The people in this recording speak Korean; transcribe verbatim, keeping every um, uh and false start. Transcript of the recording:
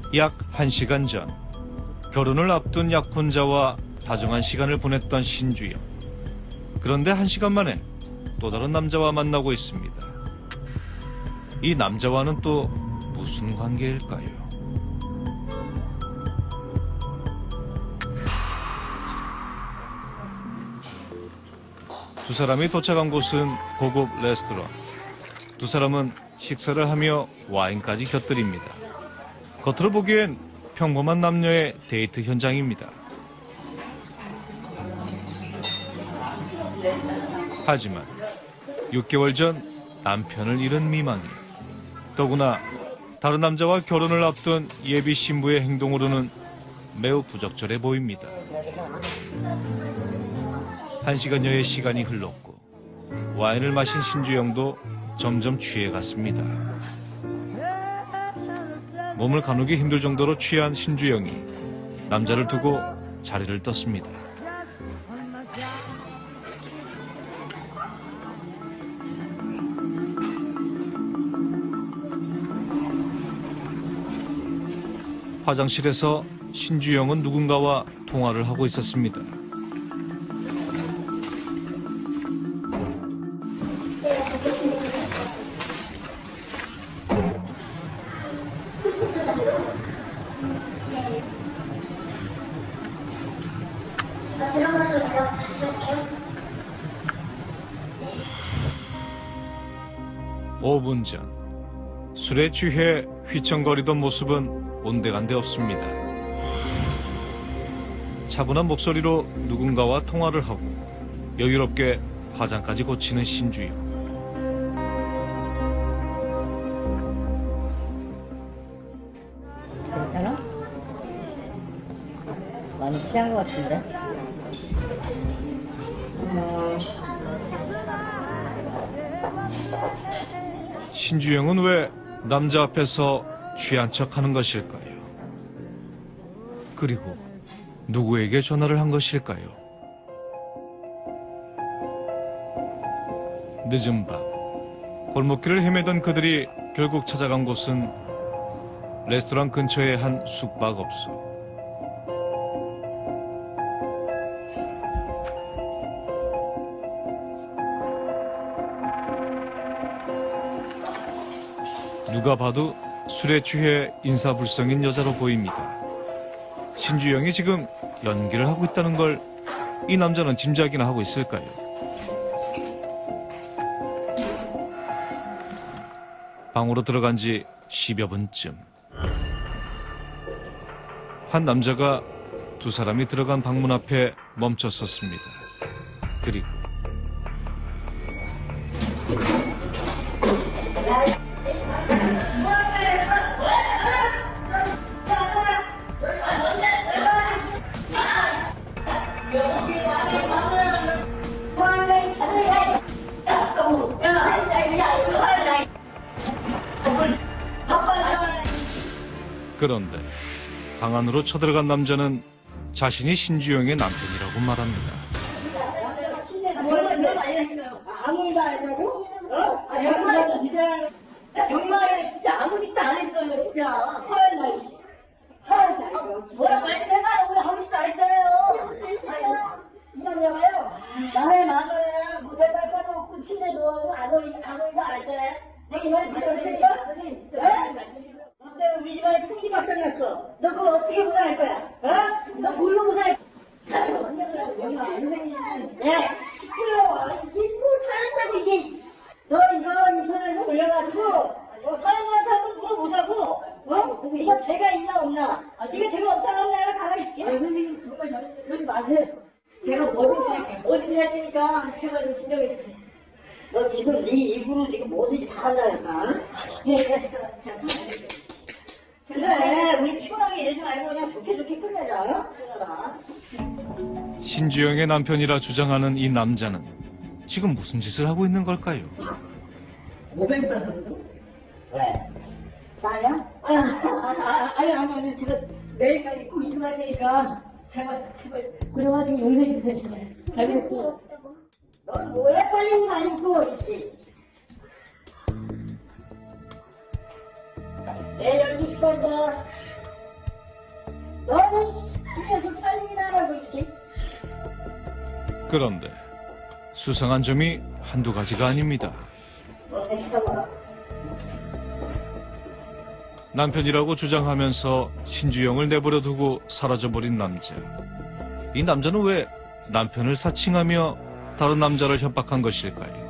약 한 시간 전 결혼을 앞둔 약혼자와 다정한 시간을 보냈던 신주영. 그런데 한 시간 만에 또 다른 남자와 만나고 있습니다. 이 남자와는 또 무슨 관계일까요? 두 사람이 도착한 곳은 고급 레스토랑. 두 사람은 식사를 하며 와인까지 곁들입니다. 겉으로 보기엔 평범한 남녀의 데이트 현장입니다. 하지만 육 개월 전 남편을 잃은 미망이, 더구나 다른 남자와 결혼을 앞둔 예비 신부의 행동으로는 매우 부적절해 보입니다. 한 시간여의 시간이 흘렀고 와인을 마신 신주영도 점점 취해갔습니다. 몸을 가누기 힘들 정도로 취한 신주영이 남자를 두고 자리를 떴습니다. 화장실에서 신주영은 누군가와 통화를 하고 있었습니다. 오 분 전 술에 취해 휘청거리던 모습은 온데간데 없습니다. 차분한 목소리로 누군가와 통화를 하고 여유롭게 화장까지 고치는 신주영. 괜찮아? 많이 취한 것 같은데? 음... 신주영은 왜 남자 앞에서 취한 척하는 것일까요? 그리고 누구에게 전화를 한 것일까요? 늦은 밤 골목길을 헤매던 그들이 결국 찾아간 곳은 레스토랑 근처의 한 숙박업소. 누가 봐도 술에 취해 인사불성인 여자로 보입니다. 신주영이 지금 연기를 하고 있다는 걸 이 남자는 짐작이나 하고 있을까요? 방으로 들어간 지 십여 분쯤 한 남자가 두 사람이 들어간 방문 앞에 멈춰 섰습니다. 그리고 그런데 방 안으로 쳐들어간 남자는 자신이 신주영의 남편이라고 말합니다. 아무 일도 안 했다고? 어? 아, 정말 진짜 정말 진짜 아무 짓도 안 했어요 진짜. 헐 날씨. 헐 날씨. 뭐라고 했어요? 우리 아무 짓도 안 했잖아요. 이 남자가요. 나의 마누라를 무대 빨리 놓고 침대 누워서 아무 일 아무 일도 안 했잖아요. 내가 이 말 믿었으니까. 너 때문에 우리 집안에 풍지박산 났어. 너 그거 어떻게 보상할 거야? 어? 너 뭘로 보상할 거야? 야, 시끄러워. 이게 뭐 살았다고 이게. 너 이거 인터넷에 올려가지고 뭐 사람한테 한번 물어보자고. 어? 이거 죄가 있나 없나? 이거 죄가 없다면 내가 가만히 있게. 아니 선생님 정말 잘했어요. 그러지 마세요. 제가 뭐든지 할게요. 뭐든지 할 테니까 제발 좀 진정해 주세요. 너 지금 네 입으로 지금 뭐든지 다 한다니까. 네, 그러니까 제가 그래, 우리 피곤하게 이러지 말고 그냥 좋게 좋게 끝내자. 그러나. 신주영의 남편이라 주장하는 이 남자는 지금 무슨 짓을 하고 있는 걸까요? 오백 원 정도? 왜? 싸냐? 아, 아, 아, 아니, 아니, 아니, 제가 내일까지 꼭 입금할 테니까 제발, 제발, 그래가지고 용서해 주세요, 제발. 알겠어. 넌 뭐야, 빨리 옷 안 입고, 이씨. 내일 열두 시간이다. 너는 집에서 살림이나 그렇게. 그런데 수상한 점이 한두 가지가 아닙니다. 뭐 했어? 남편이라고 주장하면서 신주영을 내버려 두고 사라져버린 남자. 이 남자는 왜 남편을 사칭하며 다른 남자를 협박한 것일까요?